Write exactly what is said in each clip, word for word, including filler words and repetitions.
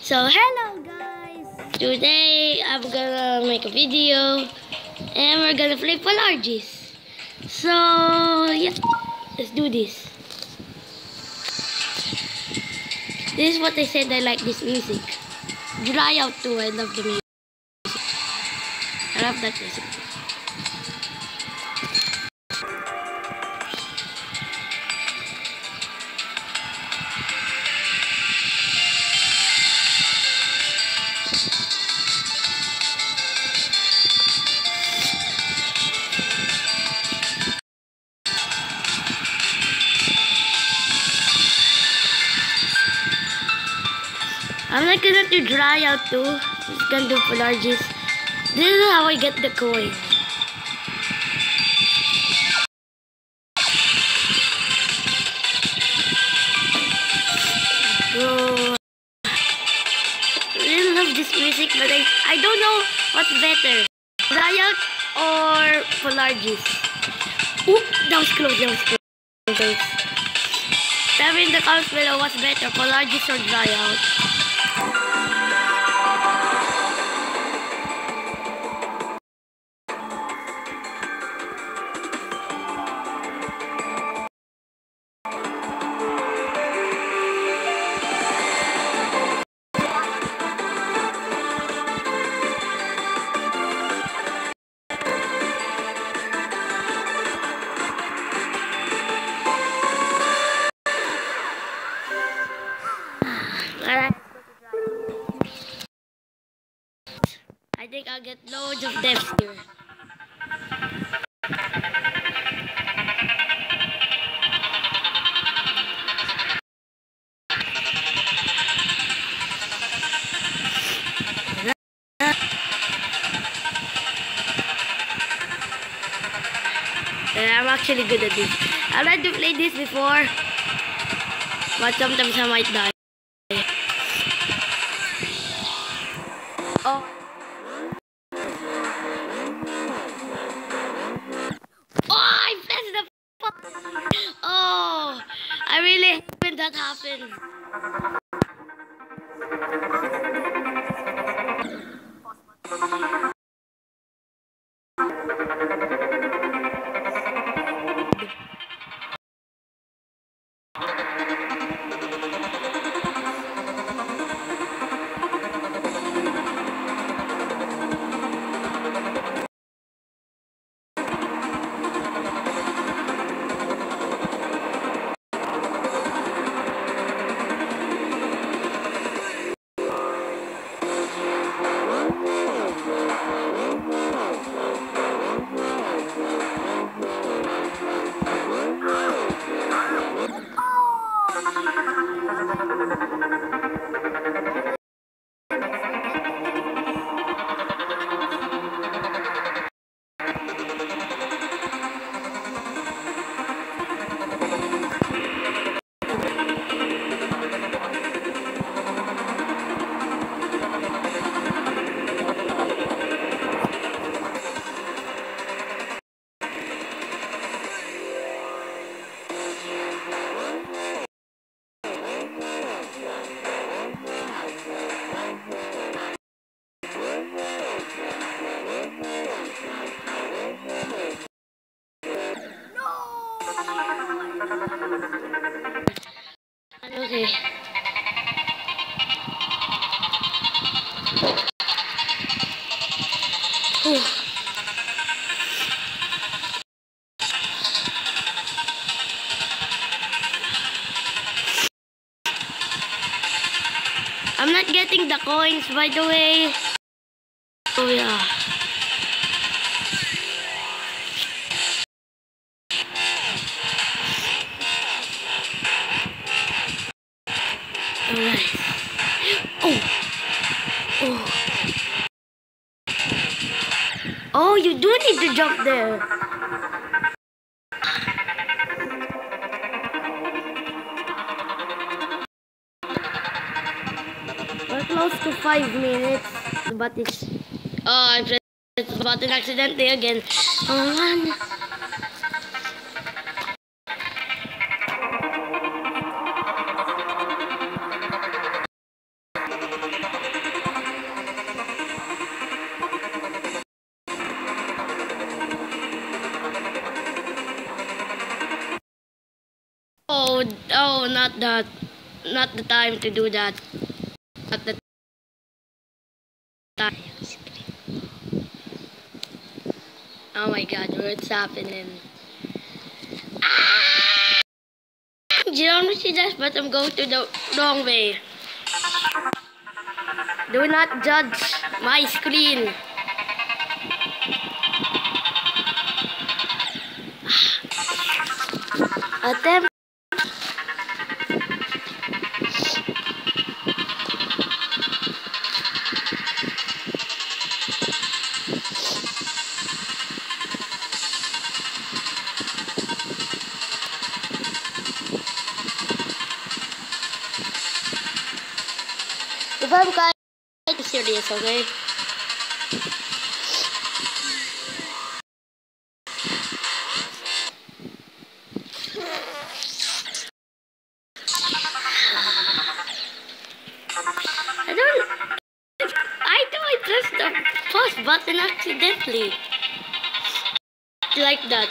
So hello guys! Today I'm gonna make a video and we're gonna play polargeist. So yeah, let's do this. This is what I said I like this music. Dry out too, I love the music. I love that music. I'm not gonna do dry out too. I'm just gonna do polargeist. This is how I get the coin. So I really love this music, but I I don't know what's better, dry out or polargeist. Ooh, that was close. That was close. Tell me in the comments below what's better, polargeist or dry out. Alright. I think I'll get loads of depths here. Yeah, I'm actually good at this. I tried to play this before, but sometimes I might die. Oh. Oh, I pressed the button. Oh, I really hate when that happens. Okay. Ooh. I'm not getting the coins, by the way. Oh yeah. Alright. Oh. Oh. Oh, you do need to jump there. We're close to five minutes, but it's... Oh, I pressed the button accidentally again. Oh man. Oh, not that. Not the time to do that. Not the time. Oh my god, what's happening? Ah! Geometry dash, but I'm going to the wrong way. Do not judge my screen. Attempt. If I'm kind of serious, okay? I don't. I know I pressed the pause button accidentally. Like that.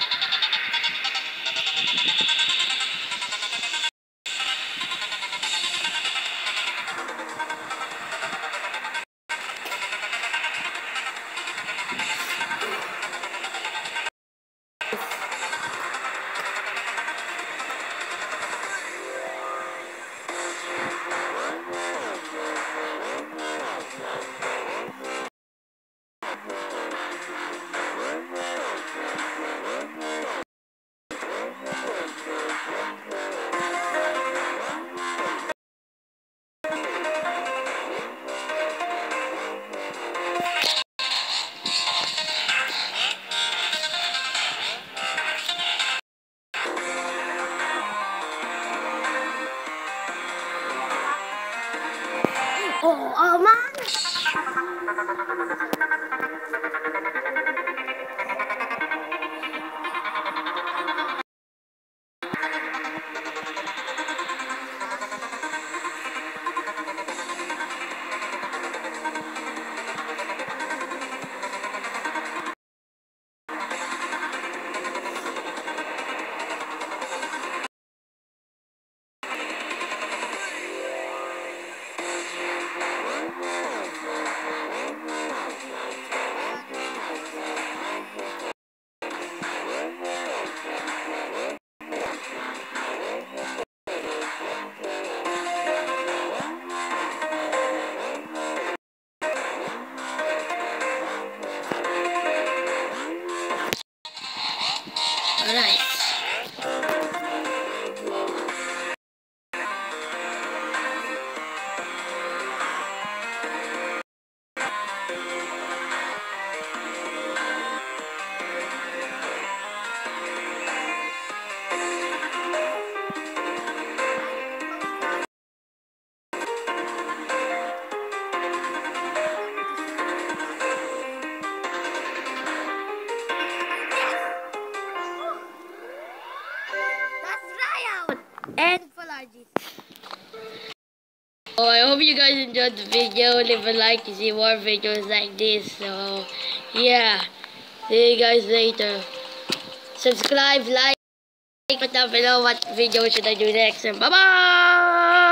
Oh, oh man! Alright. And polargeist. Oh, I hope you guys enjoyed the video. Leave a like to see more videos like this. So, yeah. See you guys later. Subscribe, like, comment down below what video should I do next. And bye-bye!